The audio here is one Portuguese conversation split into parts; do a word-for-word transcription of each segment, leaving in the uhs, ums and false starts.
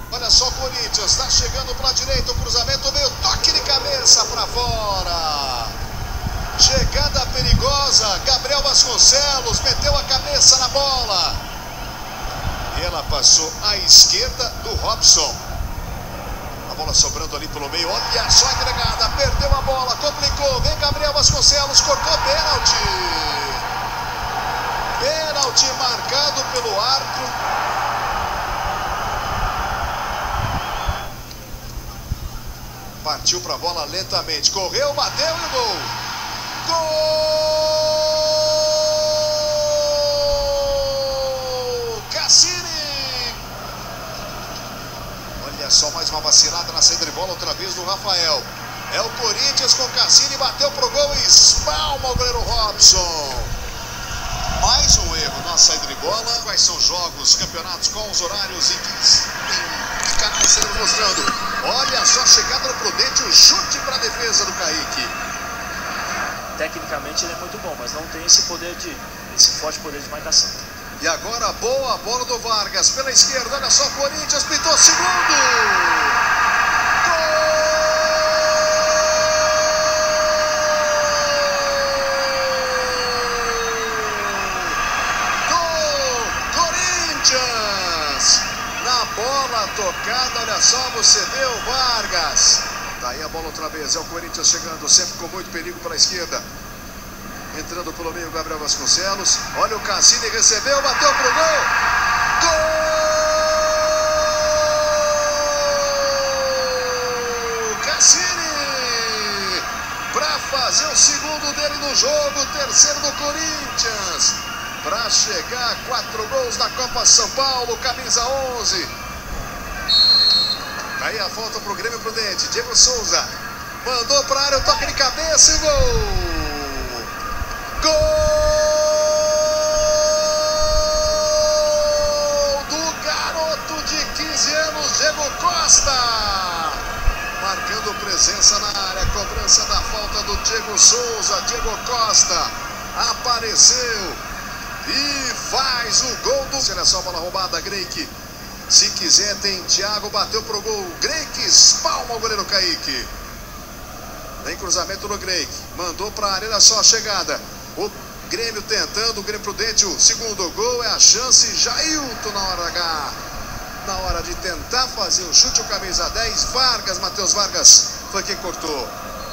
Olha só o Corinthians, está chegando para a direita, o cruzamento veio, toque de cabeça para fora. Chegada perigosa, Gabriel Vasconcelos meteu a cabeça na bola. E ela passou à esquerda do Robson. A bola sobrando ali pelo meio, olha só a entregada, perdeu a bola, complicou, vem Gabriel Vasconcelos, cortou pênalti. Pênalti marcado pelo árbitro. Partiu para a bola lentamente, correu, bateu e gol. Gol! Cassini! Olha só, mais uma vacilada na saída de bola, outra vez do Rafael. É o Corinthians com Cassini, bateu pro gol e espalma o goleiro Robson. Mais um erro na saída de bola. Quais são os jogos, campeonatos, com os horários em que canais estaremos mostrando. Olha só a chegada no Prudente, o chute para a defesa do Kaique. Tecnicamente ele é muito bom, mas não tem esse poder de, esse forte poder de marcação. E agora boa bola do Vargas pela esquerda, olha só o Corinthians, pintou segundo. Gol! Gol! Corinthians! Na bola tocada, olha só, você vê o Vargas. Tá aí a bola outra vez, é o Corinthians chegando, sempre com muito perigo pela esquerda. Entrando pelo meio, Gabriel Vasconcelos. Olha o Cassini, recebeu, bateu pro gol. Gol! Cassini! Para fazer o segundo dele no jogo, o terceiro do Corinthians. Para chegar a quatro gols da Copa São Paulo, camisa onze. Aí a volta pro Grêmio Prudente, Diego Souza. Mandou para a área, o toque de cabeça e gol! Gol do garoto de quinze anos, Diego Costa. Marcando presença na área, cobrança da falta do Diego Souza. Diego Costa apareceu e faz o gol do... Olha só a bola roubada, Greik. Se quiser tem Thiago, bateu pro gol. Greik espalma o goleiro Kaique. Tem cruzamento no Greik. Mandou para a área, olha só a chegada. O Grêmio tentando, o Grêmio Prudente, o segundo gol é a chance. Jailton na hora H. Na hora de tentar fazer o chute, o camisa dez, Vargas, Matheus Vargas, foi quem cortou.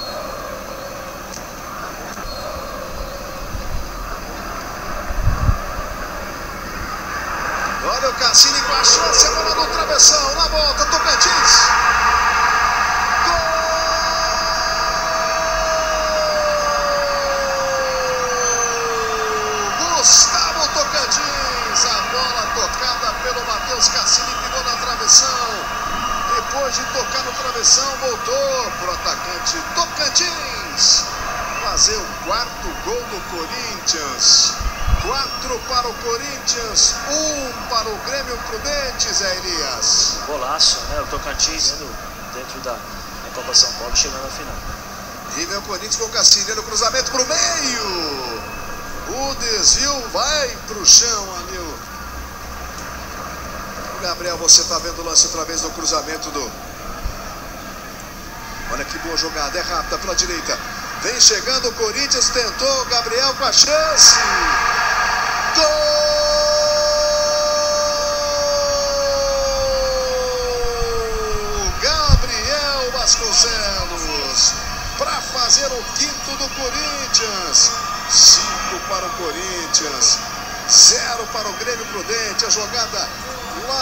Olha o Cassini com a chance, a bola no travessão, na volta, Tocantins. Gustavo Tocantins, a bola tocada pelo Matheus Cassini, pegou na travessão. Depois de tocar no travessão, voltou para o atacante Tocantins fazer o quarto gol do Corinthians. Quatro para o Corinthians, um para o Grêmio Prudente, Zé Elias. Golaço, né? O Tocantins dentro da, da Copa São Paulo, chegando à final. E vem o Corinthians com o Cassini no cruzamento para o meio. O desvio vai para o chão ali. O Gabriel, você está vendo o lance outra vez no cruzamento do... Olha que boa jogada, é rápida pela direita. Vem chegando o Corinthians, tentou o Gabriel com a chance. Gol! Gabriel Vasconcelos para fazer o quinto do Corinthians. Cinco para o Corinthians, zero para o Grêmio Prudente. A jogada lá.